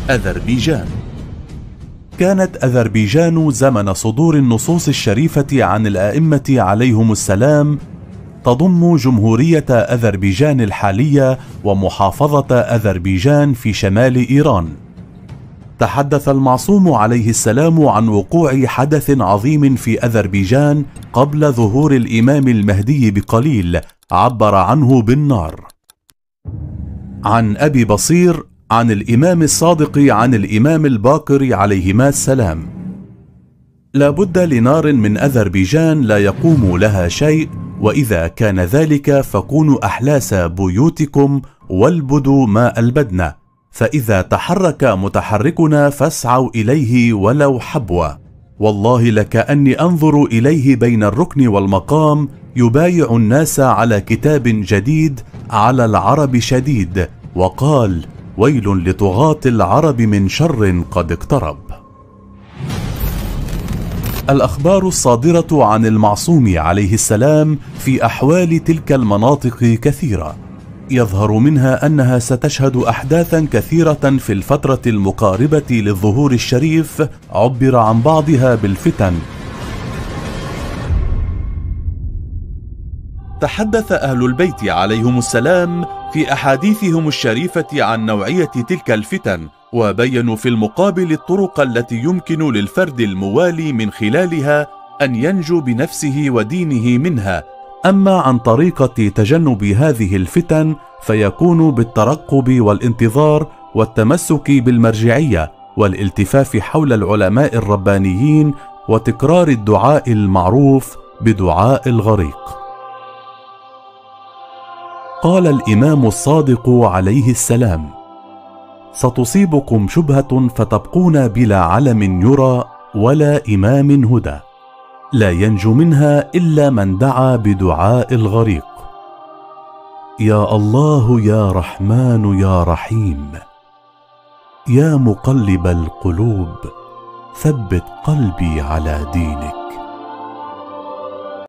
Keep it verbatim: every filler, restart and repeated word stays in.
أذربيجان. كانت أذربيجان زمن صدور النصوص الشريفة عن الأئمة عليهم السلام تضم جمهورية أذربيجان الحالية ومحافظة أذربيجان في شمال إيران. تحدث المعصوم عليه السلام عن وقوع حدث عظيم في أذربيجان قبل ظهور الإمام المهدي بقليل، عبر عنه بالنار. عن أبي بصير عن الإمام الصادق عن الإمام الباقر عليهما السلام: لا بد لنار من أذربيجان لا يقوم لها شيء، وإذا كان ذلك فكونوا أحلاس بيوتكم والبدوا ما البدن، فإذا تحرك متحركنا فاسعوا إليه ولو حبوا، والله لكأني أنظر إليه بين الركن والمقام يبايع الناس على كتاب جديد على العرب شديد، وقال: ويل لطغاة العرب من شر قد اقترب. الأخبار الصادرة عن المعصوم عليه السلام في أحوال تلك المناطق كثيرة، يظهر منها أنها ستشهد أحداثا كثيرة في الفترة المقاربة للظهور الشريف، عبر عن بعضها بالفتن. تحدث أهل البيت عليهم السلام في أحاديثهم الشريفة عن نوعية تلك الفتن، وبينوا في المقابل الطرق التي يمكن للفرد الموالي من خلالها أن ينجو بنفسه ودينه منها. أما عن طريقة تجنب هذه الفتن فيكون بالترقب والانتظار والتمسك بالمرجعية والالتفاف حول العلماء الربانيين وتكرار الدعاء المعروف بدعاء الغريق. قال الإمام الصادق عليه السلام: ستصيبكم شبهة فتبقون بلا علم يرى ولا إمام هدى، لا ينجو منها إلا من دعا بدعاء الغريق. يا الله يا رحمن يا رحيم، يا مقلب القلوب ثبت قلبي على دينك.